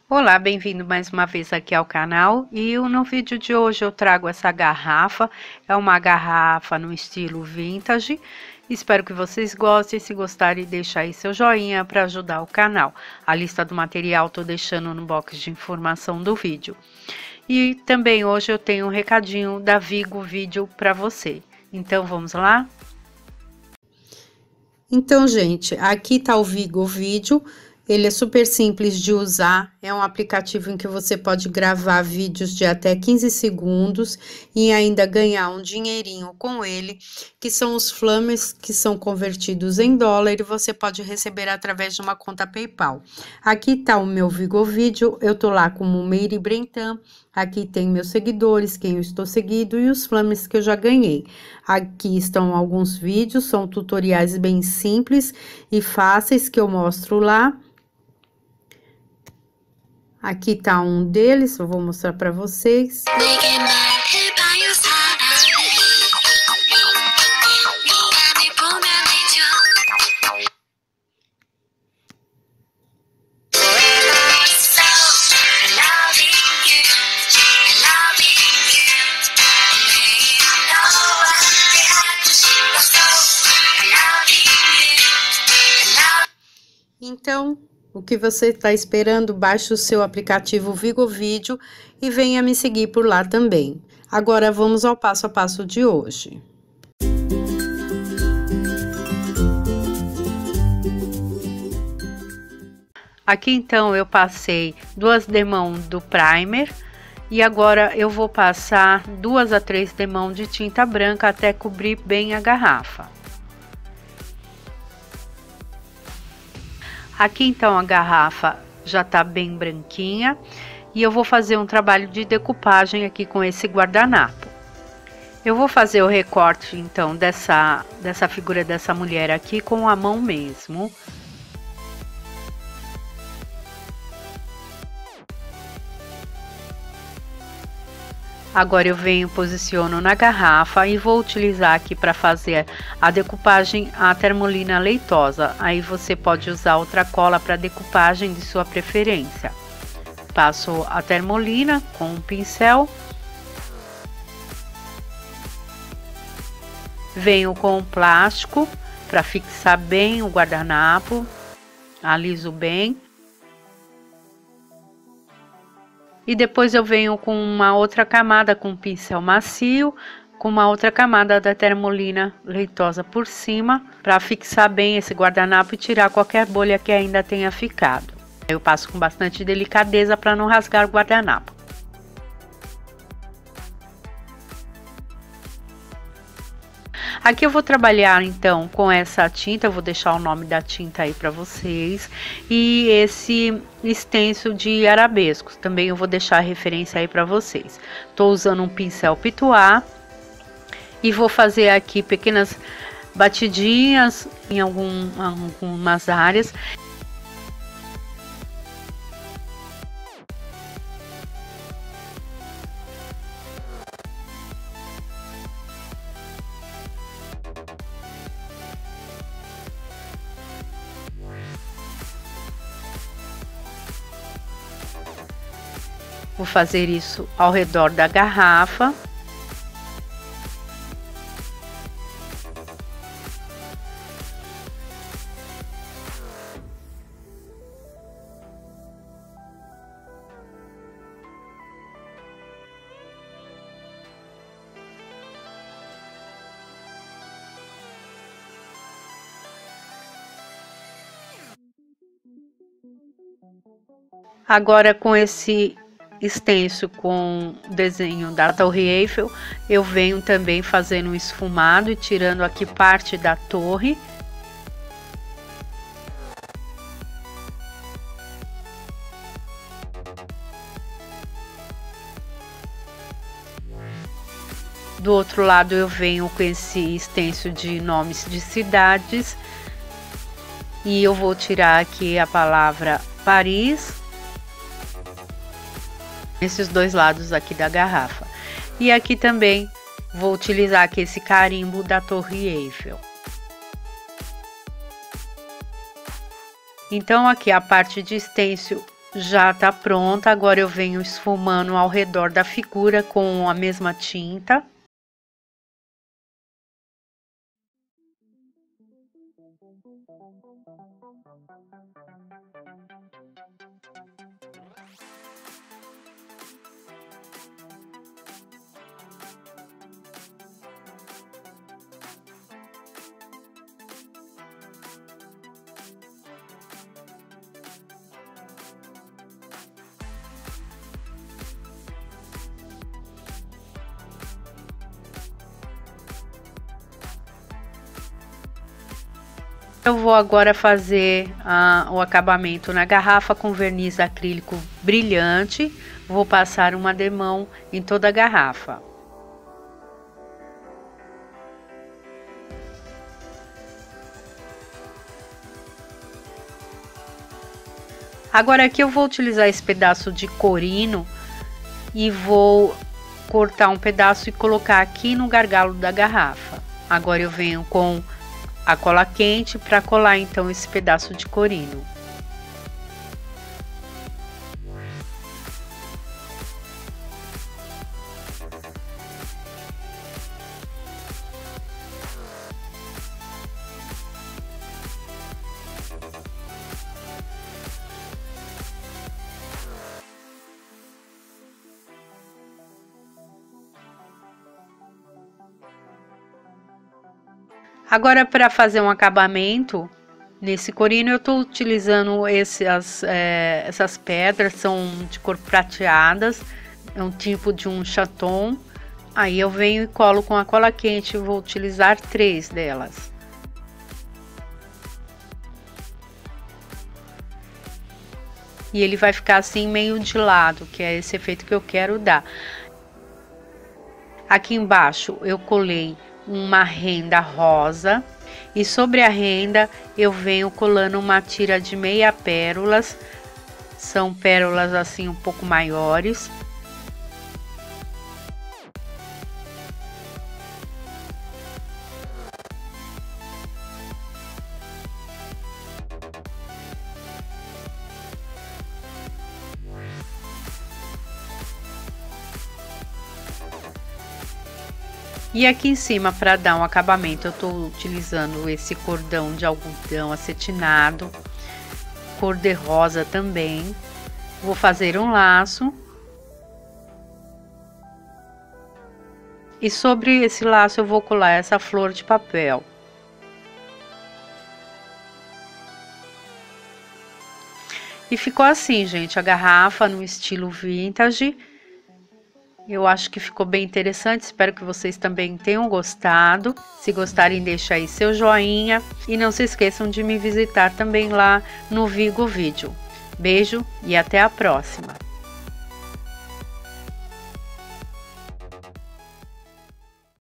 Olá, bem-vindo mais uma vez aqui ao canal e no vídeo de hoje eu trago essa garrafa, é uma garrafa no estilo vintage. Espero que vocês gostem, se gostarem deixa aí seu joinha para ajudar o canal. A lista do material tô deixando no box de informação do vídeo. E também hoje eu tenho um recadinho da Vigo Vídeo para você, então vamos lá? Então, gente, aqui tá o Vigo Vídeo. Ele é super simples de usar, é um aplicativo em que você pode gravar vídeos de até 15 segundos e ainda ganhar um dinheirinho com ele, que são os flames que são convertidos em dólar e você pode receber através de uma conta PayPal. Aqui tá o meu Vigo Vídeo, eu tô lá como Meire Brentan, aqui tem meus seguidores, quem eu estou seguindo e os flames que eu já ganhei. Aqui estão alguns vídeos, são tutoriais bem simples e fáceis que eu mostro lá. Aqui tá um deles, eu vou mostrar para vocês. Então, o que você está esperando? Baixe o seu aplicativo Vigo Vídeo e venha me seguir por lá também. Agora vamos ao passo a passo de hoje. Aqui então eu passei 2 demãos do primer e agora eu vou passar 2 a 3 demãos de tinta branca até cobrir bem a garrafa. Aqui então a garrafa já tá bem branquinha e eu vou fazer um trabalho de decupagem aqui com esse guardanapo. Eu vou fazer o recorte então dessa figura dessa mulher aqui com a mão mesmo. Agora eu venho, posiciono na garrafa e vou utilizar aqui para fazer a decupagem a termolina leitosa. Aí você pode usar outra cola para decupagem de sua preferência. Passo a termolina com um pincel. Venho com o plástico para fixar bem o guardanapo. Aliso bem. E depois eu venho com uma outra camada com pincel macio, com uma outra camada da termolina leitosa por cima, para fixar bem esse guardanapo e tirar qualquer bolha que ainda tenha ficado. Eu passo com bastante delicadeza para não rasgar o guardanapo. Aqui eu vou trabalhar então com essa tinta, eu vou deixar o nome da tinta aí para vocês. E esse extenso de arabescos, também eu vou deixar a referência aí para vocês. Tô usando um pincel pituá e vou fazer aqui pequenas batidinhas em algumas áreas. Vou fazer isso ao redor da garrafa. Agora com esse extenso com desenho da Torre Eiffel, eu venho também fazendo um esfumado e tirando aqui parte da torre. Do outro lado eu venho com esse extenso de nomes de cidades e eu vou tirar aqui a palavra Paris. Esses dois lados aqui da garrafa. E aqui também vou utilizar aqui esse carimbo da Torre Eiffel. Então aqui a parte de stencil já tá pronta. Agora eu venho esfumando ao redor da figura com a mesma tinta. Eu vou agora fazer o acabamento na garrafa com verniz acrílico brilhante. Vou passar uma demão em toda a garrafa. Agora aqui eu vou utilizar esse pedaço de corino e vou cortar um pedaço e colocar aqui no gargalo da garrafa. Agora eu venho com a cola quente para colar então esse pedaço de corino. Agora, para fazer um acabamento nesse corino, eu estou utilizando essas pedras, são de cor prateadas, é um tipo de um chaton. Aí eu venho e colo com a cola quente, eu vou utilizar 3 delas. E ele vai ficar assim meio de lado, que é esse efeito que eu quero dar. Aqui embaixo eu colei uma renda rosa e sobre a renda eu venho colando uma tira de meia pérolas, são pérolas assim um pouco maiores. E aqui em cima, para dar um acabamento, eu estou utilizando esse cordão de algodão acetinado, cor de rosa também. Vou fazer um laço. E sobre esse laço eu vou colar essa flor de papel. E ficou assim, gente, a garrafa no estilo vintage. Eu acho que ficou bem interessante, espero que vocês também tenham gostado. Se gostarem, deixa aí seu joinha e não se esqueçam de me visitar também lá no Vigo Vídeo. Beijo e até a próxima!